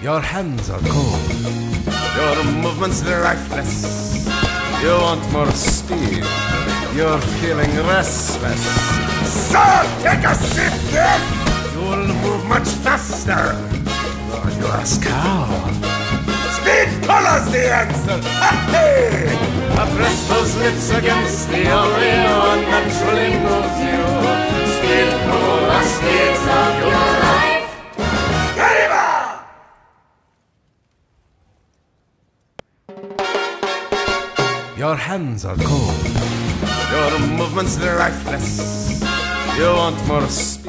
Your hands are cold. Your movements lifeless. You want more speed. You're feeling restless. So take a sip, yes! You'll move much faster. You ask how? Speed colors the answer. Hey! Press those lips against the only one naturally moves you. Speed color, speed of your life. Your hands are cold. Your movements lifeless. You want more speed.